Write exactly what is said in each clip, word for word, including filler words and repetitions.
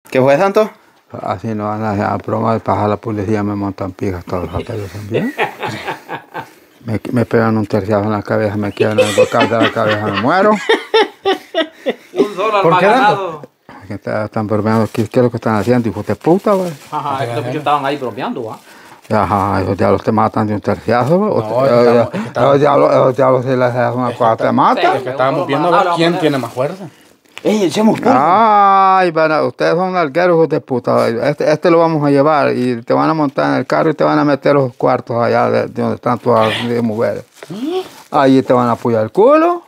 ¿Qué fue, Santo? Así no van a broma de pasar la policía, me montan pijas todos los hoteles también. Me, me pegan un terciazo en la cabeza, me quedan el bocal de la cabeza, me muero. Un solo ¿Por qué almaganado. Que están bromeando, ¿qué, ¿qué es lo que están haciendo? Hijos de puta, güey. Ajá, estos bichos estaban ahí bromeando, ¿va? Ajá, esos diablos te matan de un terciazo, güey. No, es que estamos- es que estamos- Esos diablos, esos diablos si les haces una cosa te matan. Es que estábamos viendo a ver quién tiene más fuerza. ¡Ey, echemos por! Ay, van a- ustedes son largueros, hijos de puta. Este, este lo vamos a llevar y te van a montar en el carro y te van a meter los cuartos allá de, de donde están todas las mujeres. Ahí te van a apoyar el culo.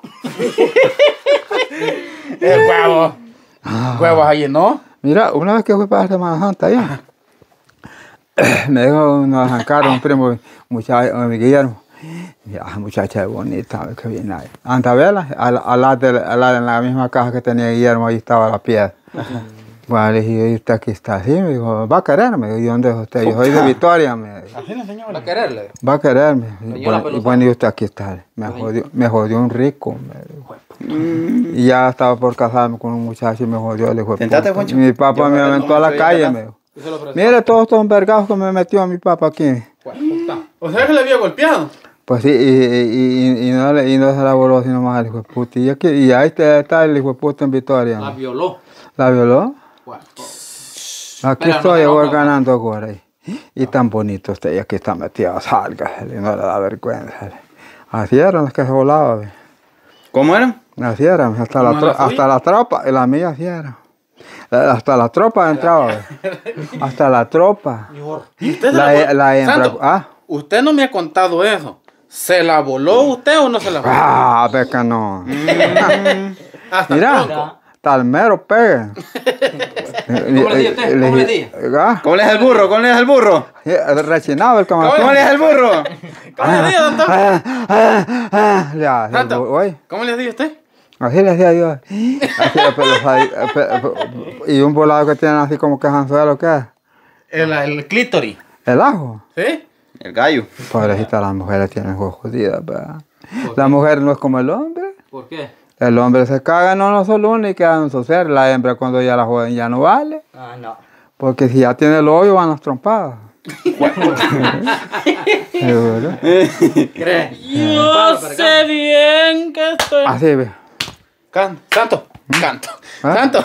El huevo. Huevos ahí, ¿no? Mira, una vez que fui para Semana Santa allá, me dijo unos encargos, un primo, muchacho, mi Guillermo. Mira, muchacha bonita, qué bien ahí. Anda a verla, al, al lado de, al lado, en la misma caja que tenía Guillermo, ahí estaba la piedra. Bueno, le dije, ¿usted aquí está? Sí, me dijo, ¿va a quererme? ¿Y dónde es usted? Yo soy de Victoria, me dijo. Así no, señor. ¿Va a quererle? Va a quererme. Señora Bueno, y Pelusa. bueno, y usted aquí está. Me jodió, me jodió un rico. me dijo. Y ya estaba por casarme con un muchacho y me jodió. Le dijo, Sentate, puta. Juancho. Mi papá Yo me me aventó a la soy calle, acá. me dijo. Mire todos estos envergados que me metió mi papá aquí. O sea que le había golpeado. Pues sí, y, y, y, y, no, le- y no se la voló sino más al hijo de puta. Y, aquí, y ahí está, está el hijo de puta en Victoria. La ¿no? violó. ¿La violó? Bueno, Aquí Pero no estoy se yo enoja. ganando ahora. ahí. Y tan bonito usted, y aquí está metido, salga, y no le da vergüenza. Así eran las que se volaban. ¿Cómo eran? Así eran, hasta la, ¿Cómo tro- la suya? hasta la tropa, y la mía así era. La- Hasta la tropa entraba, ve. Hasta la tropa. ¿Y usted se La, la he- voló? la hembra, Santo, ah, usted no me ha contado eso. ¿Se la voló usted o no se la voló? ah, beca no. Hasta Mira, el tronco. tal mero pegue. ¿Cómo le di a usted? ¿Cómo le di? Ah, ¿Cómo le es el burro? ¿Cómo le es el burro? rechinaba el camarón. ¿Cómo le es el burro? ¿Cómo le digo, doctor? Ah, ah, ah, ya, el Santo, bu- oye. ¿cómo le digo usted? Así le hacía yo. Así, pero, pero, y un volado que tienen así como que anzuelo, ¿qué es? El, el clítoris. El ajo. ¿Sí? El gallo. Pobrecita, las mujeres tienen ojos jodidas, ¿verdad? La mujer no es como el hombre. ¿por qué? El hombre se caga en uno solo uno y queda en su ser. La hembra cuando ya la joden ya no vale. Ah, no. Porque si ya tiene el hoyo van las trompadas. ¿Seguro? ¿Cree? Yo sé bien que estoy... Así ve. Can- Santo, canto, ¿Ah? santo.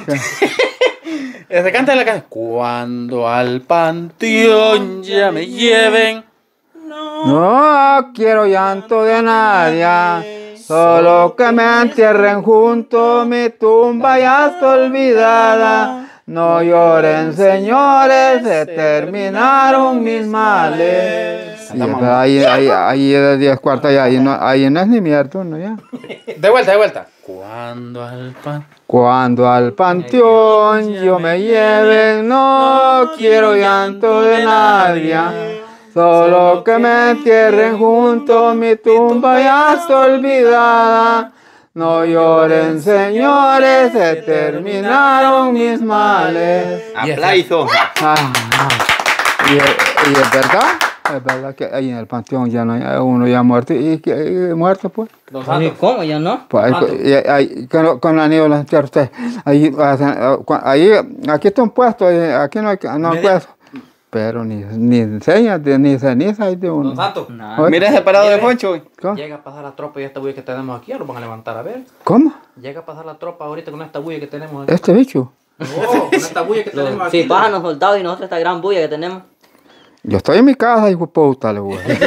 Se canta la canción. Cuando al panteón ya me lleven. No quiero llanto de nadie, solo que me entierren junto, mi tumba ya está olvidada. No lloren, señores, se terminaron mis males. Y pero ahí, ahí, ahí es diez cuartos, ahí, ahí, no, ahí no es ni mierda, ¿no? Ya. De vuelta, de vuelta. Cuando al pan. Cuando al panteón yo me lleven, no quiero llanto de nadie, solo que me entierren junto, mi tumba ya está olvidada. No lloren, señores, se terminaron mis males. Aplauso. Ah, ah. Y, y es verdad, es verdad que ahí en el panteón ya no hay uno ya muerto. ¿Y, y, y muerto pues? Don Santo. ¿Cómo? ¿Ya no? Pues ahí, y- ahí, con, con la nieve los entierra usted. Ahí, ahí, aquí está un puesto, ahí, aquí no hay, no hay puesto. Pero ni, ni enseñas, ni ceniza hay de Don uno. Santo. Nada. Mira ese parado de Poncho. ¿Cómo? Llega a pasar la tropa y esta bulla que tenemos aquí, ya lo van a levantar a ver. ¿Cómo? Llega a pasar la tropa ahorita con esta bulla que tenemos aquí. Este bicho. Oh, con esta bulla que tenemos aquí. Si pasan los soldados y nosotros esta gran bulla que tenemos. Yo estoy en mi casa, hijo de puta, le voy a decir.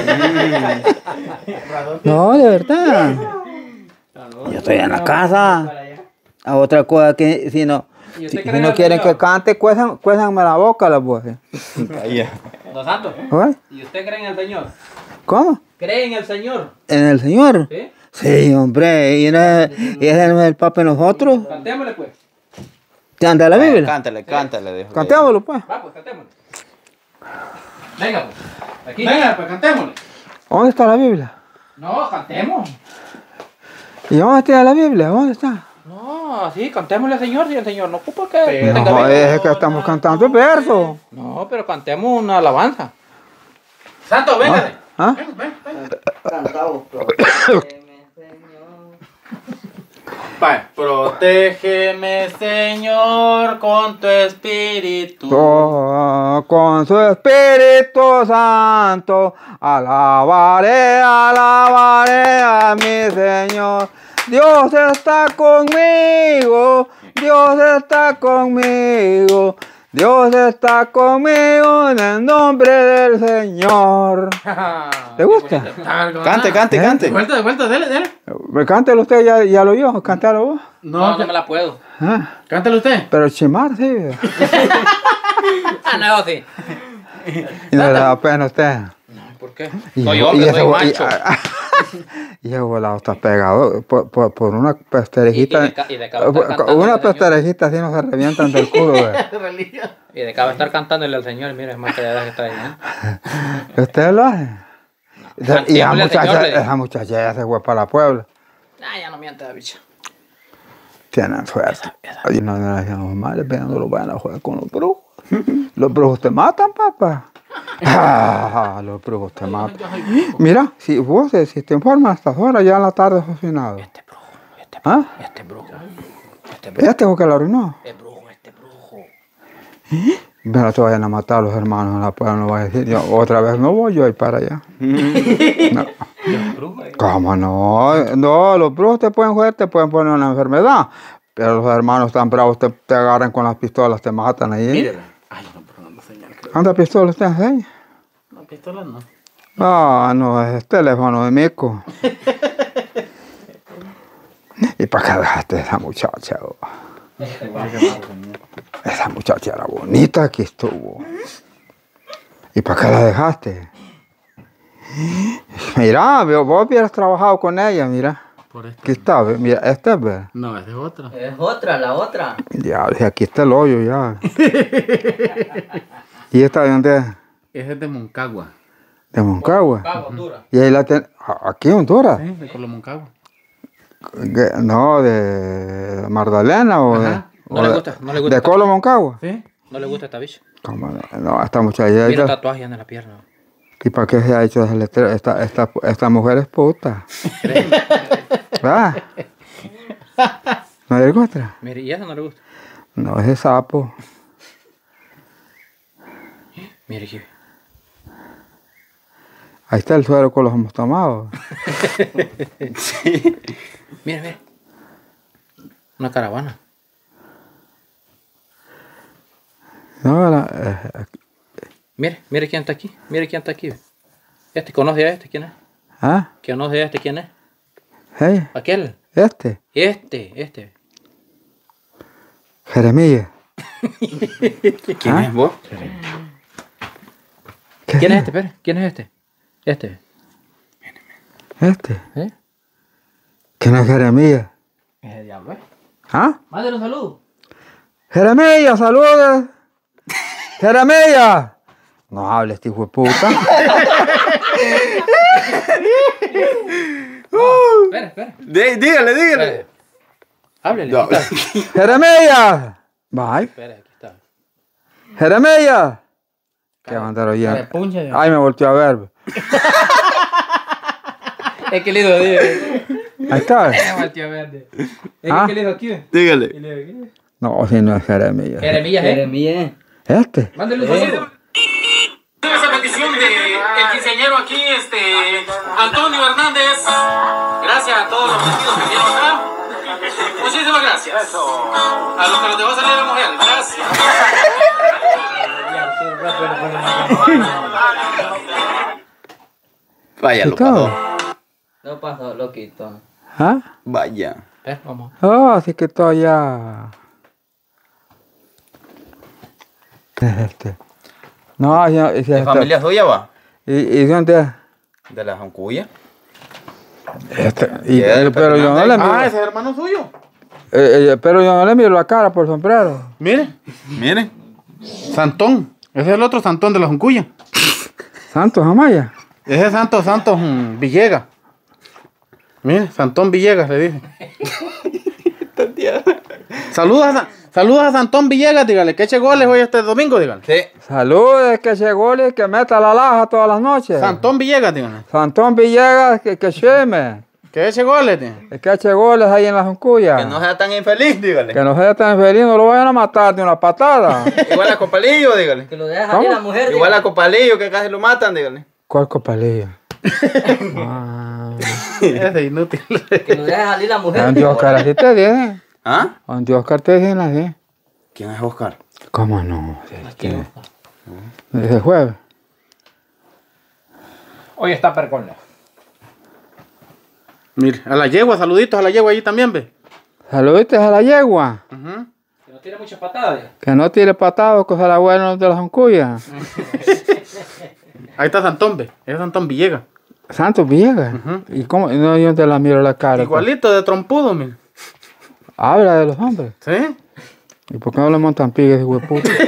No, de verdad. Yo estoy en la casa. A otra cosa que si no, ¿Y usted si, si cree en no el quieren Señor? que cante, cuézan, cuézanme la boca, les voy a decir. Calla. Don Santo. ¿Oye? ¿Y usted cree en el Señor? ¿Cómo? ¿Cree en el Señor? ¿En el Señor? ¿Sí? Sí, hombre. ¿Y, no es- y ese no es el Papa de nosotros? Cantémosle pues. ¿Te anda la Biblia? Cántale, cántale. dijo que- Cantémoslo, pues. Va pues, cantémosle. Venga pues. Aquí. Venga, pues cantémosle. ¿Dónde está la Biblia? No, cantemos. ¿Y dónde está la Biblia? ¿Dónde está? No, sí, cantémosle al Señor, si el Señor no ocupa que Pero- tenga No, Biblia. es que estamos cantando versos. No, pero cantemos una alabanza. Santo, véngase. ¿Ah? Ven, ven, ven. Cantamos, protégeme, Señor. Vaya, protégeme, Señor, con tu espíritu. Oh, con su Espíritu Santo, alabaré, alabaré a mi Señor. Dios está conmigo, Dios está conmigo, Dios está conmigo en el nombre del Señor. ¿Te gusta? Cante, cante, ¿Eh? cante. De vuelta, de vuelta, dele, dele. Cántelo usted, ya, ya lo oyó, cántalo vos. No, No, no, que- me la puedo. Ah, cántelo usted. pero chimar, sí. Ah, no, sí. Y no le da pena a usted. ¿Por qué? Y, Soy y hombre, ese soy bo- y- macho. Y ese volado está pegado por, por, por una pesterejita. Y- y de ca- y de cabo está Con cantando una el señor. pesterejita así no se revientan del culo. ¿Ve? Y de acá va a estar cantándole al Señor, mire, es más que de edad que está ahí, ¿eh? ¿Usted lo hace? y esa cantémosle al muchacha, señor, le digo. esa muchacha ya se fue para la Puebla. Ah, ya no miente la bicha. Tienen suerte. Y no le decían los males, pero no lo vayan a jugar con los brujos. Los brujos te matan, papá. Ah, los brujos te matan. Mira, si vos eh, si te informas a estas horas, ya en la tarde fue finado. Este brujo, este ¿Ah? Este brujo. Este brujo. Este fue que lo arruinó. Este brujo, este brujo. No te vayan a matar los hermanos en la Puebla, no vas a decir, yo, otra vez no voy yo a ir para allá. No. ¿Cómo no? No, los brujos te pueden joder, te pueden poner una enfermedad, pero los hermanos tan bravos te, te agarran con las pistolas, te matan ahí. Mírela. Ay, no, pero no señal, creo. ¿Cuántas pistolas te enseña? No, pistolas no. Ah, no, es teléfono de mico. ¿Y para qué dejaste esa muchacha? Oh? Esa muchacha era bonita que estuvo. ¿Y para qué la dejaste? Mira, vos vos hubieras trabajado con ella, mira. Por esto. Aquí está, ve, mira, esta es, ve. No, esa es otra. Es otra, la otra. Ya, dije, aquí está el hoyo ya. ¿Y esta de dónde es? Esa es de Moncagua. De Moncagua. Pago, dura. Y ahí la ten... a- aquí en Honduras. Sí, de Colo Moncagua. Que- No, de Magdalena o de... Ajá. No o le de- gusta, no le gusta. ¿De Colo Moncagua? ¿Sí? No le gusta esta bicha. ¿Cómo no? No, esta muchacha... ya- Mira ya- tatuaje en la pierna. ¿Y para qué se ha hecho ese letrero? Esta, esta, esta mujer es puta. ¿Verdad? ¿No le gusta? Mire, y eso no le gusta. No, ese sapo. Mire aquí. Ahí está el suero que los hemos tomado. Mire, mire. Una caravana. No, la- eh, Mire, mire quién está aquí. Mire quién está aquí. Este, ¿conoce a este? ¿Quién es? ¿Ah? ¿Conoce a este? ¿Quién es? ¿Hey? Aquel. Este. Este, este. Jeremías. ¿Quién ¿Ah? es vos? ¿Qué ¿Quién es este? Espera, ¿quién es este? Este. Este. ¿Eh? ¿Quién es Jeremías? Ese diablo, ¿eh? ¿Ah? Mándale un saludo. Jeremías, saludos. Jeremías. No hables, este hijo de puta. Espera, espera. Dí- dígale, dígale. Espera. Háblele. No. aquí está. Jeremías. Bye. Espera, aquí está. Jeremías. ¿Qué va a andar oyendo? Puncha ya. Ay, me volteó a ver. Es que le digo, dile. Ahí está. Volteo verde. Es Ah. que le digo aquí. ¿Ve? Dígale. Y le digo aquí. No, si no es Jeremías. Jeremías, ¿eh? Jeremías. Este. Mándale un saludo. Esa petición de el quinceañero aquí, este, Antonio Hernández. Gracias a todos los vestidos que dieron acá. Muchísimas gracias. A los que los dejó salir la mujer. Gracias. Vaya, ¿Qué lo tal? pasó. Lo pasó, lo quitó. ¿Ah? Vaya. Espera, vamos. Oh, así que estoy ya. ¿Qué es este? No, ya. ya ¿De está. familia suya va? ¿Y, y dónde es? ¿De la Joncuya? Este, y- Ya, el pero yo no le miro. Ah, ese es hermano suyo. eh, eh, pero yo no le miro la cara por sombrero. Mire, Miren. Santón. Ese es el otro Santón de la Juncuya. Santos Amaya. Ese es Santos Santos mm, Villegas. Mire, Santón Villegas le dije. Saludos a, Sa- saludos a Santón Villegas, dígale que eche goles hoy este domingo, dígale. Sí. Saludes, que se gole, que meta la laja todas las noches. Santón Villegas, dígale. Santón Villegas, que, que cheme. Que eche goles, tío. Es que eche goles ahí en la Juncuya. Que no sea tan infeliz, dígale. Que no sea tan feliz, no lo vayan a matar de una patada. Igual a Copalillo, dígale. Que lo deje salir la mujer. Igual a diga. Copalillo, que casi lo matan, dígale. ¿Cuál copalillo? Ah. Es inútil. Que lo deje salir la mujer. ¿Dónde Oscar así te dicen? ¿Ah? ¿Dónde Oscar te dicen así? ¿Quién es Oscar? ¿Cómo no? Este, desde jueves. Hoy está percone. Mire, a la yegua, saluditos a la yegua allí también, ve. Saluditos a la yegua. Ujú. Que no tiene muchas patadas. Que no tire patado, que será bueno de la Juncuya. Ahí está Santón, ve. Es Santón Villegas. Santos Villegas. ¿Y cómo? No, yo te la miro la cara. Igualito de trompudo, mire. Habla de los hombres. ¿Sí? ¿Y por qué no le montan pigues, hijo de puta?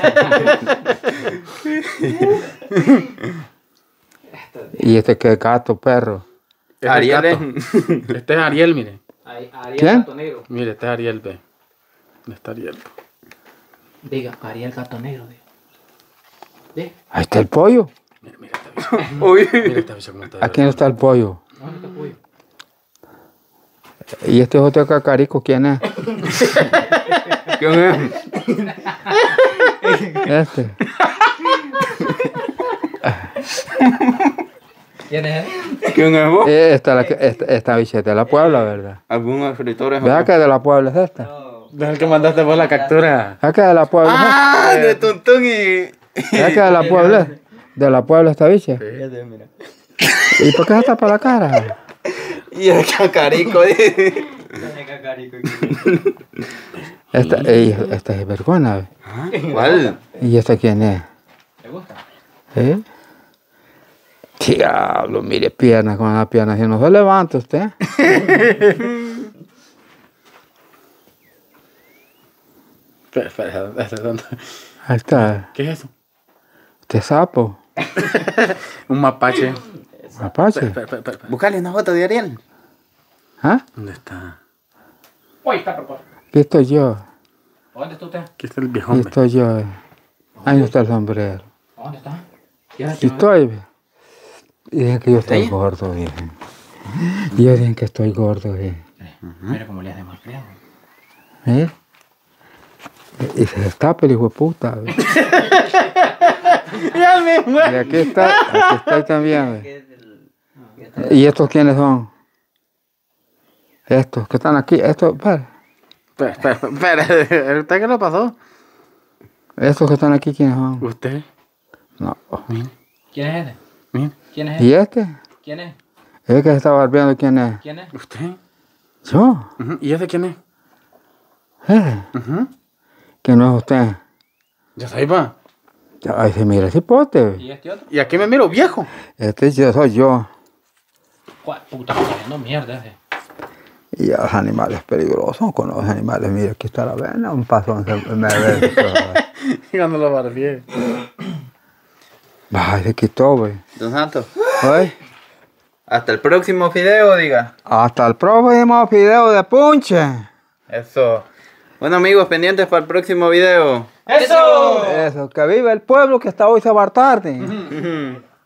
Y este que gato, perro. Es Ariel el gato. es- Este es Ariel, mire. Ahí, Ariel ¿Quién? Gato Negro. Mire, este es Ariel, ve. Este es Ariel. Diga, Ariel Gato Negro. Diga. Diga. Ahí está el pollo. Mire, mire este bicho. Uy. Mire este bicho cómo está. Aquí no está el pollo. ¿Dónde está el pollo? Y este otro cacarico, ¿quién es? ¿Quién es? Este. ¿Quién es él? ¿Quién es vos? Eh, Esta, la, que- esta, esta bicheta de la Puebla, ¿verdad? ¿Algún escritor es ¿Verdad que de la Puebla es esta? Es el que mandaste vos la captura. ¿Verdad que de la Puebla es esta? Ah, de Tuntún y... ¿Verdad que de la Puebla es? De la Puebla esta bicha. Mira. ¿Y por qué se tapa la cara? Y el cacarico, dice. Esta, ey, esta es vergüenza. ¿ve? ¿Ah? ¿Cuál? ¿Y esta quién es? ¿Te gusta? ¿Eh? Diablo, mire, piernas con las piernas. Si no se levanta usted. Espera, espera, este es donde- Ahí está. ¿Qué es eso? Este sapo. Un mapache. Apache. Espera, espera, espera, espera. Buscale una foto de Ariel. ¿Ah? ¿Dónde está? Hoy está percone. Aquí estoy yo. ¿Dónde está usted? Aquí está el Aquí viejón, ve. estoy yo. Ahí no está el sombrero. ¿Dónde está? ¿Quién es Aquí estoy. ve. Y dicen que yo estoy ¿Sí? gordo, dicen. Y ellos dicen que estoy gordo, dicen. Mira cómo le hace mal criado. ¿Eh? Y se destapa el hijo de puta. ve. Ya mismo. Y aquí está, aquí estoy también. ve. ¿Y estos quiénes son? Estos que están aquí, estos, espera. Espera, espera, espera. ¿Usted qué le pasó? Estos que están aquí, ¿quiénes son? Usted. No. Mire, ¿Quién es ese? mire. ¿Quién es ¿Y ese? este? ¿Quién es? ¿Es que se está barbeando quién es? ¿Quién es? ¿Usted? ¿Yo? Ujú. ¿Y ese quién es? ¿Eh? Ujú. ¿Que no es usted? Ya sabes, va. Ay, se mira ese pote. ve. ¿Y este otro? Y aquí me miro viejo. Este yo soy yo. ¿Cuál puta? Está haciendo mierda ese. Y los animales peligrosos con los animales. Mira, aquí está la vena, un pasón se me ve. Y cuando lo barbié. Ay, se quitó, güey. Don Santos. Ay, Hasta el próximo video, diga. hasta el próximo video de Punche. Eso. Bueno, amigos, pendientes para el próximo video. ¡Eso! Eso, que vive el pueblo que hasta hoy se va tarde. Ujú.